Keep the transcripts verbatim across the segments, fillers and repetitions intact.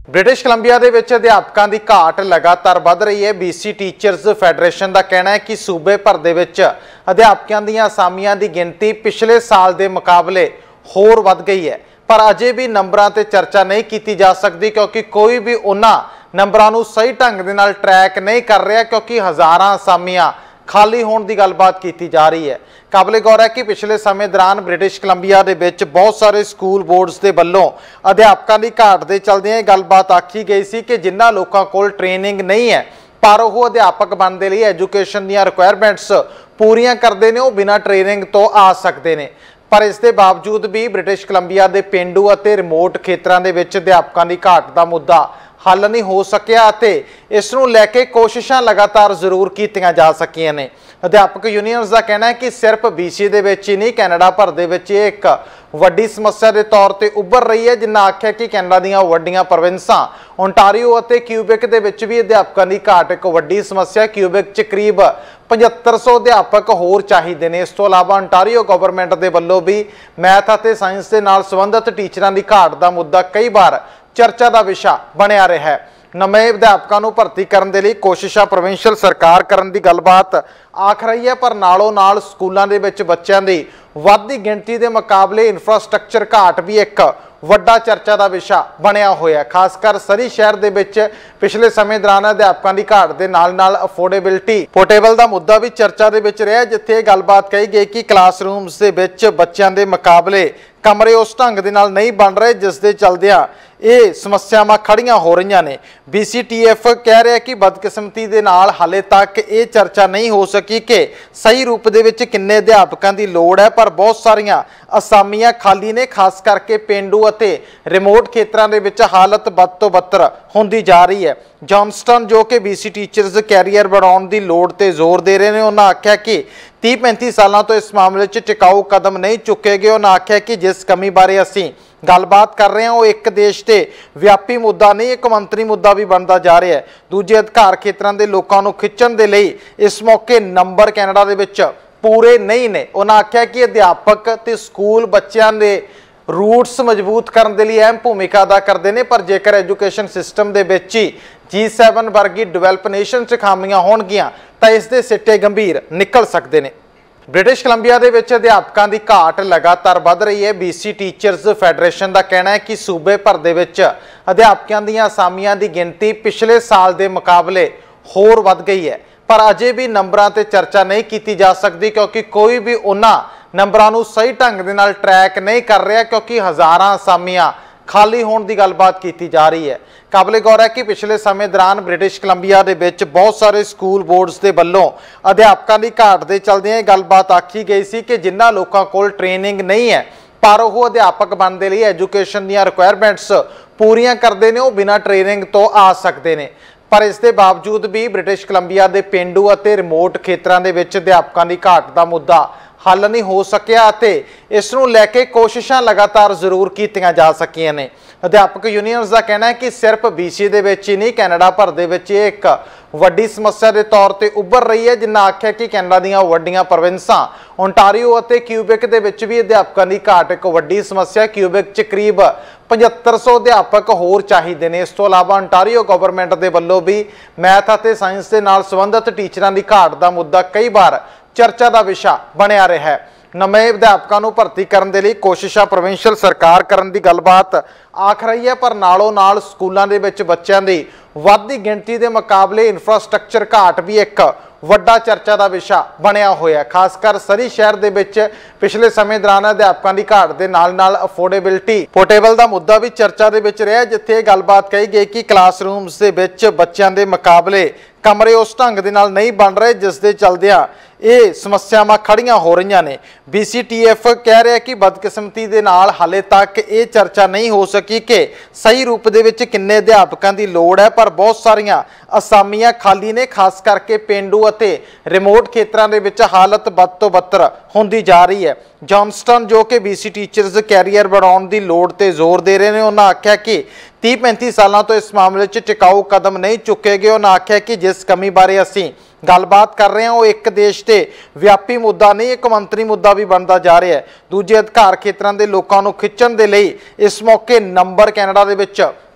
British Columbia ਦੇ ਵਿੱਚ ਅਧਿਆਪਕਾਂ ਦੀ ਘਾਟ ਲਗਾਤਾਰ ਵੱਧ ਰਹੀ ਹੈ। बीसी टीचर्स ਫੈਡਰੇਸ਼ਨ ਦਾ ਕਹਿਣਾ ਹੈ ਕਿ ਸੂਬੇ ਭਰ ਦੇ ਵਿੱਚ ਅਧਿਆਪਕਾਂ ਦੀਆਂ ਅਸਾਮੀਆਂ ਦੀ ਗਿਣਤੀ ਪਿਛਲੇ ਸਾਲ ਦੇ ਮੁਕਾਬਲੇ ਹੋਰ ਵੱਧ ਗਈ ਹੈ, ਪਰ ਅਜੇ ਵੀ ਨੰਬਰਾਂ ਤੇ ਚਰਚਾ ਨਹੀਂ ਕੀਤੀ ਜਾ ਸਕਦੀ क्योंकि कोई भी ਉਹਨਾਂ ਨੰਬਰਾਂ ਨੂੰ ਸਹੀ ਢੰਗ ਦੇ ਨਾਲ ट्रैक नहीं कर रहा क्योंकि हज़ारां असामियां खाली होने की गलबात की जा रही है। काबिले गौर है कि पिछले समय दौरान ब्रिटिश कोलंबिया के विच बहुत सारे स्कूल बोर्ड्स के वलों अध्यापकों की घाट के चलदे गलबात आखी गई सी कि जिन्हां लोगों को ट्रेनिंग नहीं है पर वो अध्यापक बनने लिए एजुकेशन दी रिक्वायरमेंट्स पूरियां करते हैं, वो बिना ट्रेनिंग तो आ सकते हैं। पर इसके बावजूद भी ब्रिटिश कोलंबिया के पेंडू और रिमोट खेत्रों के विच अध्यापकों की घाट का मुद्दा हल नहीं हो सकिया। इस नूं लैके कोशिशां लगातार जरूर कीतियां जा सकियां ने। अध्यापक यूनियंस का कहना है कि सिर्फ बीसी दे विच ही नहीं कैनेडा भर दे विच एक वड्डी समस्या के तौर पर उभर रही है, जिन्हें आख्या कि कैनेडा दीयां वड्डियां प्रोविंसां ओंटारियो और क्यूबेक दे विच भी अध्यापकों की घाट एक वड्डी समस्या। क्यूबेक च करीब पचहत्तर सौ अध्यापक होर चाहिए ने। इस तो इलावा ओंटारियो गवर्नमेंट के वलों भी मैथ और साइंस के नाल संबंधित टीचरां की घाट का मुद्दा कई बार चर्चा का विषय बनया रहा है। नवे अध्यापकों को भर्ती करने के लिए कोशिशा प्रोविंशियल सरकार करने की गलबात आख रही है, पर नालों नाल स्कूलों के विच बच्चों की वधदी गिणती के मुकाबले इंफ्रास्ट्रक्चर घाट भी एक वड्डा चर्चा का विषय बनया होया। खासकर सरी शहर के विच पिछले समय दौरान अध्यापकों की घाट के नाल नाल अफोर्डेबिलिटी पोर्टेबल का मुद्दा भी चर्चा के विच रहा, जिथे गलबात कही गई कि क्लासरूम्स के विच बच्चों के मुकाबले कमरे उस ढंग के नाल नहीं बन रहे जिसके चलदियां ये समस्यावां खड़ियां हो रही ने। बीसी टी एफ कह रहा है कि बदकिस्मती के नाल हाले तक ये चर्चा नहीं हो सकी कि सही रूप दे विच किन्ने अध्यापकों की लोड़ है, पर बहुत सारिया असामियां खाली ने। खास करके पेंडू अते रिमोट खेत्रों के विच हालत बद तो बदतर होंदी जा रही है। जॉनस्टन जो कि बीसी टीचर्स कैरियर बढ़ाने की लोड़ ते जोर दे रहे हैं, उन्होंने आख्या कि तीह पैंती सालों तो इस मामले च टिकाऊ कदम नहीं चुके गए। उन्होंने आख्या कि जिस कमी बारे असीं गलबात कर रहे हैं वो एक देश से व्यापी मुद्दा नहीं, एक मंत्री मुद्दा भी बनता जा रहा है। दूजे अधिकार खेत्रों के लोगों को खिंचण के लिए इस मौके नंबर कैनेडा दे विच पूरे नहीं ने। उन्होंने आख्या कि अध्यापक ते स्कूल बच्चों के रूट्स मजबूत करने के लिए अहम भूमिका अदा करते हैं, पर जेकर एजुकेशन सिस्टम के विच ही जी सैवन वर्गी डिवेलप नेशन च खामियां होणगियां तां इसके सिट्टे गंभीर निकल सकते हैं। ब्रिटिश कोलंबिया के विच अध्यापकों की घाट लगातार बढ़ रही है। बीसी टीचर्स फैडरेशन का कहना है कि सूबे भर दे विच अध्यापकों दी असामियां की गिणती पिछले साल के मुकाबले होर बढ़ गई है, पर अजे भी नंबरों ते चर्चा नहीं की जा सकती क्योंकि कोई भी उन्हां नंबरों को सही ढंग के नाल ट्रैक नहीं कर रहा क्योंकि हज़ारां असामियां खाली होने की गलबात की जा रही है। काबिले गौर है कि पिछले समय दौरान ब्रिटिश कोलंबिया के विच बहुत सारे स्कूल बोर्ड्स के वलों अध्यापकों की घाट के चलदे गलबात आखी गई सी कि जिन्हां लोगों को ट्रेनिंग नहीं है पर वो अध्यापक बनने लिए एजुकेशन दी रिक्वायरमेंट्स पूरियां करते हैं, वो बिना ट्रेनिंग तो आ सकते हैं। पर इसके बावजूद भी ब्रिटिश कोलंबिया के पेंडू और रिमोट खेत्रों के विच अध्यापकों की घाट का मुद्दा हल नहीं हो सकिया। इस नूं लैके कोशिशां लगातार जरूर कीतियां जा सकियां ने। अध्यापक यूनियंस का कहना है कि सिर्फ बीसी दे विच ही नहीं कैनेडा भर दे विच एक वड्डी समस्या के तौर पर उभर रही है, जिन्हें आख्या कि कैनेडा दीयां वड्डियां प्रोविंसां ओंटारियो और क्यूबेक दे विच भी अध्यापकों की घाट एक वड्डी समस्या। क्यूबेक च करीब पचहत्तर सौ अध्यापक होर चाहिए ने। इस तो इलावा ओंटारियो गवर्नमेंट के वलों भी मैथ और साइंस के नाल संबंधित टीचरां की घाट का मुद्दा कई बार चर्चा का विषय बनया रहा है। नवे अध्यापकों को भर्ती करने के लिए कोशिशा प्रोविंशियल सरकार करने की गलबात आख रही है, पर नालों नाल स्कूलों के विच बच्चों की वधदी गिणती के मुकाबले इंफ्रास्ट्रक्चर घाट भी एक वड्डा चर्चा का विषय बनया होया। खासकर सरी शहर के विच पिछले समय दौरान अध्यापकों की घाट के नाल नाल अफोर्डेबिलिटी पोर्टेबल का मुद्दा भी चर्चा के विच रहा, जिथे गलबात कही गई कि क्लासरूम्स के विच बच्चों के मुकाबले कमरे उस ढंग के नाल नहीं बन रहे जिसके चलदियां ये समस्यावां खड़ियां हो रही ने। बीसी टी एफ कह रहा है कि बदकिस्मती के नाल हाले तक ये चर्चा नहीं हो सकी कि सही रूप दे विच किन्ने अध्यापकों की लोड़ है, पर बहुत सारिया असामियां खाली ने। खास करके पेंडू अते रिमोट खेत्रों के विच हालत बद तो बदतर होंदी जा रही है। जॉनस्टन जो कि बीसी टीचर्स कैरियर बढ़ाने की लोड़ ते जोर दे रहे हैं, उन्होंने आख्या कि तीह पैंती सालों तो इस मामले च टिकाऊ कदम नहीं चुके गए। उन्होंने आख्या कि जिस कमी बारे असीं गलबात कर रहे हैं वो एक देश से व्यापी मुद्दा नहीं, एक मंत्री मुद्दा भी बनता जा रहा है। दूजे अधिकार खेत्रों के लोगों को खिंचण के लिए इस मौके नंबर कैनेडा दे विच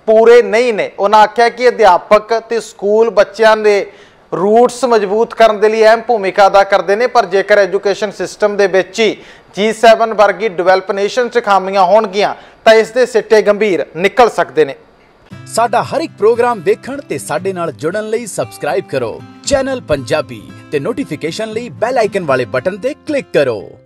ਪੂਰੇ ਨਹੀਂ ਨੇ। ਉਹਨਾਂ ਆਖਿਆ ਕਿ ਅਧਿਆਪਕ ਤੇ ਸਕੂਲ ਬੱਚਿਆਂ ਦੇ रूट्स मजबूत करने के लिए अहम भूमिका अदा करते हैं, पर जेकर एजुकेशन सिस्टम के विच ही जी सैवन वर्गी डिवेलप नेशन च खामियां होणगियां तां इस दे सिੱਟੇ गंभीर निकल सकते हैं। साडा हर एक प्रोग्राम देखण ते साडे नाल जुड़न लई सबसक्राइब करो चैनल पंजाबी ते नोटिफिकेशन लई बैल आइकन वाले बटन ते क्लिक करो।